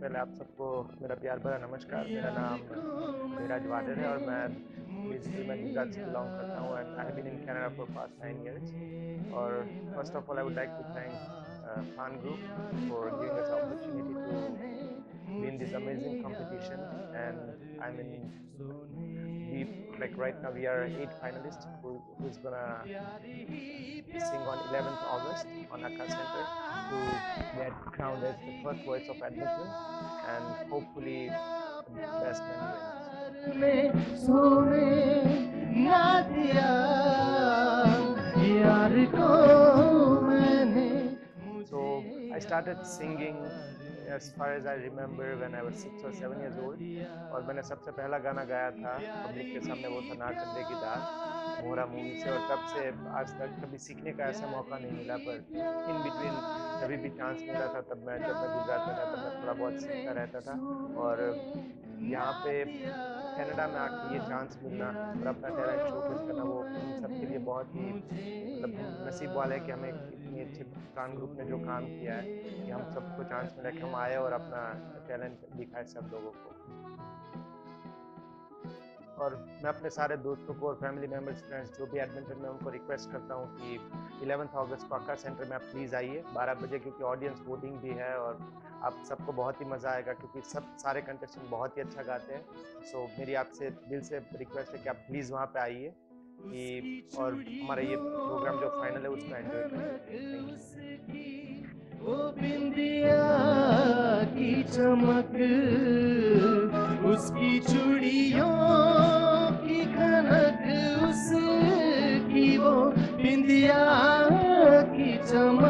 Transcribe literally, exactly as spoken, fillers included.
पहले आप सबको मेरा प्यार भरा नमस्कार। मेरा नाम जयराज वाडर है और मैं बेसिकली मैं गुजरात से बिलोंग करता हूँ and I have been in Canada for past nine years. और first of all I would like to thank fan group for giving us the opportunity to be in this amazing competition. And I mean, we like right now we are eight finalists who who's gonna sing on eleventh August on Acca Centre to get crowned as the first Voice of Edmonton, and hopefully the best man wins. So I started singing as far as I remember when I was six or seven years old. और मैंने सबसे पहला गाना गाया था public के सामने, वो था ना कदरे की दाल मोहरा मूवी से। और तब से आज तक कभी सीखने का ऐसा मौका नहीं मिला, पर इन बिटवीन जब भी चांस मिला था तब मैं जब मैं गुजरात में था तब मैं थोड़ा बहुत सीखता रहता था। और यहाँ पे कनाडा में आके ये चांस मिलना और अपना टैलेंट शोकेस करना, वो हम सब के लिए बहुत ही मतलब हम नसीब वाले हैं कि हमें इतनी अच्छे प्राण ग्रुप ने जो काम किया है कि हम सबको चांस मिला कि हम आए और अपना टैलेंट दिखाए सब लोगों को। और मैं अपने सारे दोस्तों को और फैमिली मेम्बर्स फ्रेंड्स जो भी एडमिंटन में, उनको रिक्वेस्ट करता हूँ कि इलेवेंथ अगस्त को अक्का सेंटर में आप प्लीज़ आइए बारह बजे, क्योंकि ऑडियंस वोटिंग भी है और आप सबको बहुत ही मज़ा आएगा क्योंकि सब सारे कंटेस्टेंट बहुत ही अच्छा गाते हैं। सो मेरी आपसे दिल से रिक्वेस्ट है कि आप प्लीज़ वहाँ पे आइए कि और हमारा ये प्रोग्राम जो फाइनल है उसको एंजॉय करिए। Thank you. वो बिंदिया की चमक, उसकी चूड़ियों की खनक, उसकी वो बिंदिया की चमक।